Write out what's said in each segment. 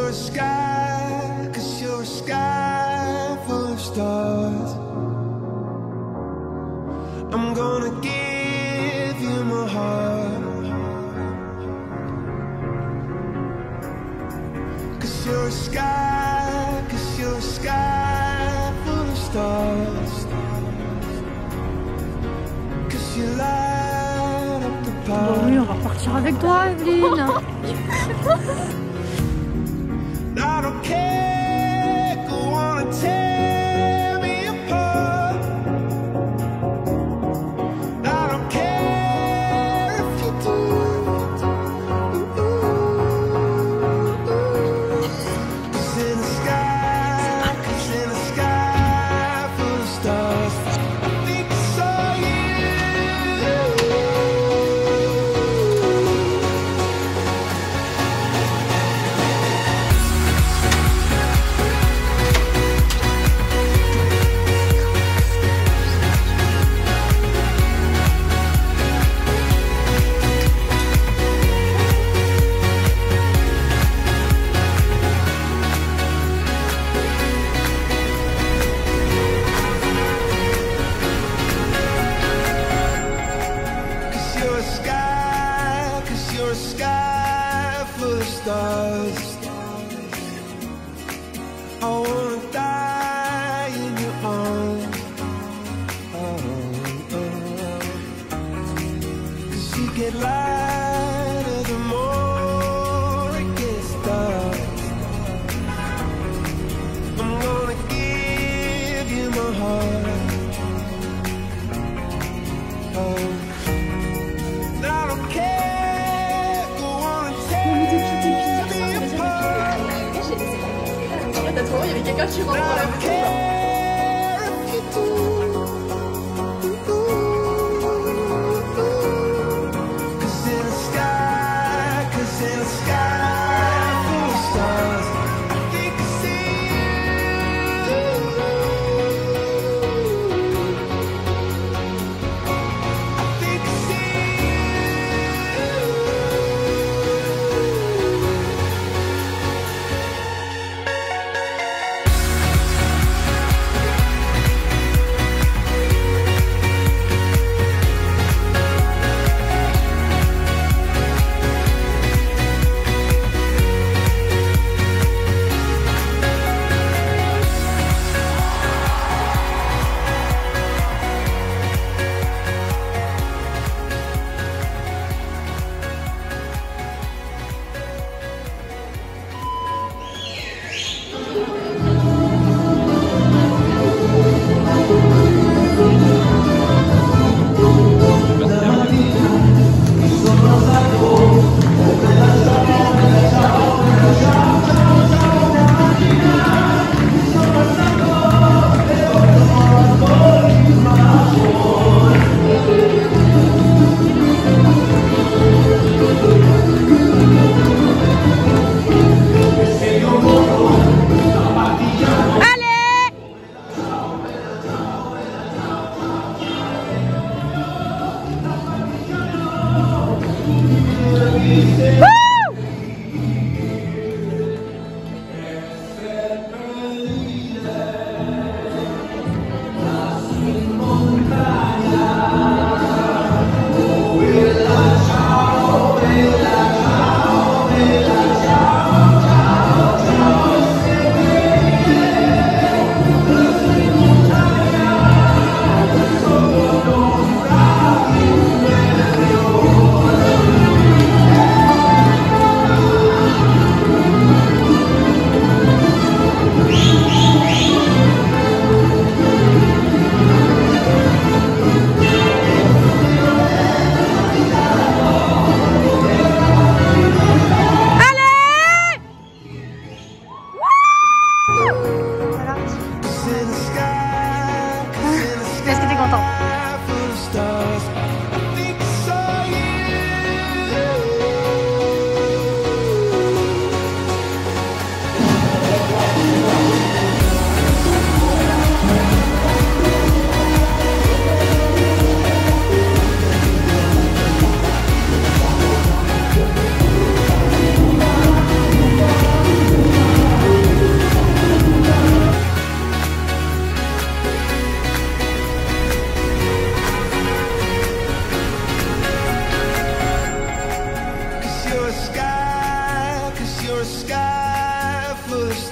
you're a sky, 'cause you're a sky full of stars. I'm gonna give you my heart, 'cause you're a sky, 'cause you're a sky full of stars. 'Cause you light up the path. Bon oui, on va repartir avec toi, Evelyne. I don't care, go on and tear me apart. I don't care if you do. 'Cause in the sky, 'cause in the sky full of stars, I think I saw you. You're a sky full of stars. I wanna die in your arms. Oh, oh. 'Cause you get lighter the more it gets dark. I'm gonna give you my heart. Oh, I don't care. T'as trouvé, il y avait quelqu'un qui rentre dans la maison.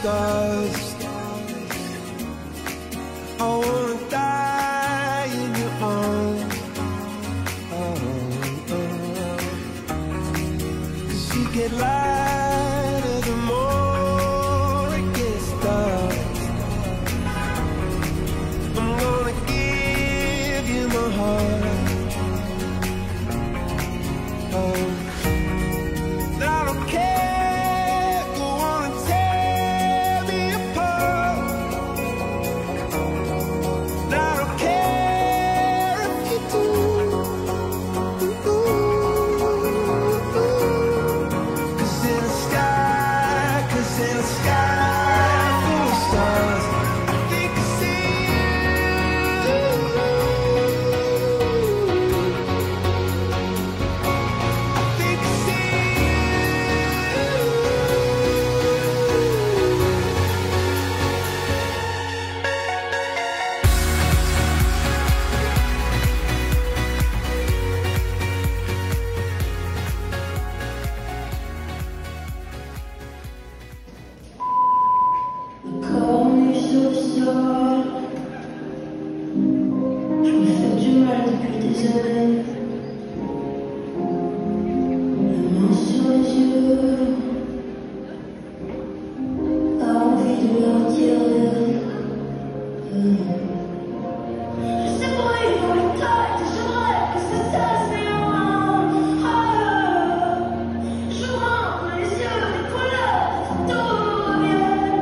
stars. I wanna die in your arms. Cause you get lighter the more it gets dark. I'm gonna give you my heart. I don't care if you wanna tear me apart. I don't care if you do. Cause in the sky full of stars, I think I see you. I think I see you. Comme sur le sol, je me fais du mal depuis des années. La main sur les yeux, pas envie de leur dire non. Je sais pas, ils vont les têtes, je rêve que ça se met en je rentre les yeux, les couleurs, tout revient.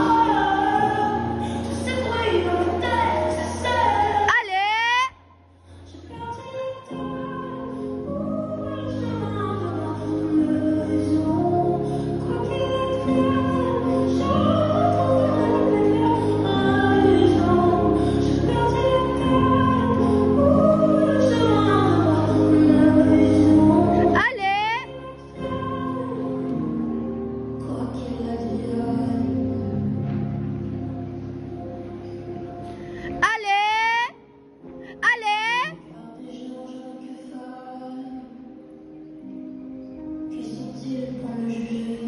Je sais pas, ils vont les têtes, je sais. Allez, Je perds les temps, le chemin de la maison. Quoi qu'il advienne, je retournerai à la maison. Je perds les temps, le chemin de la maison. allez, Quoi qu'il advienne. allez, allez, Des gens jeunes que femmes, qui sont-ils pour me juger?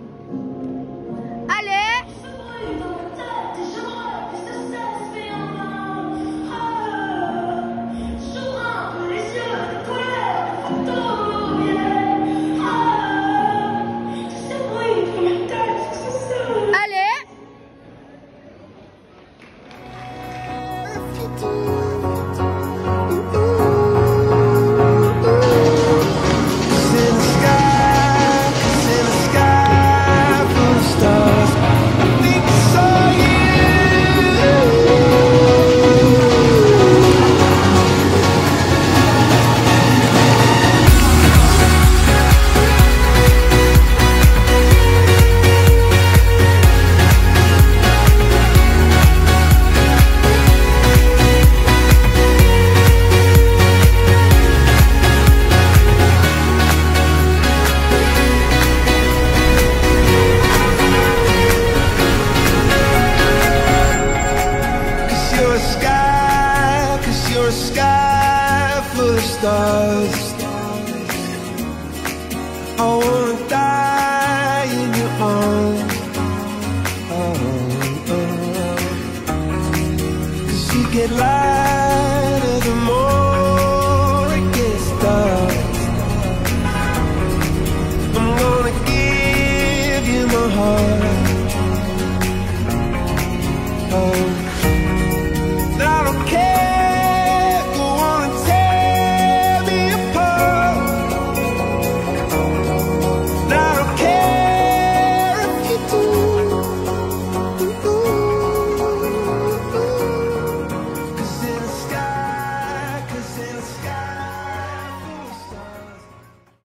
allez, Je brûle dans ma tête et je rêve que ça cesse, mais en vain. J'ouvre un peu les yeux, les couleurs, les photos reviennent. Je sais brûler dans ma tête, je sais. allez. If you do. Cause in the sky full of stars, I think I saw you. Cause you're a sky full of stars. I wanna die in your arms. Cause you get light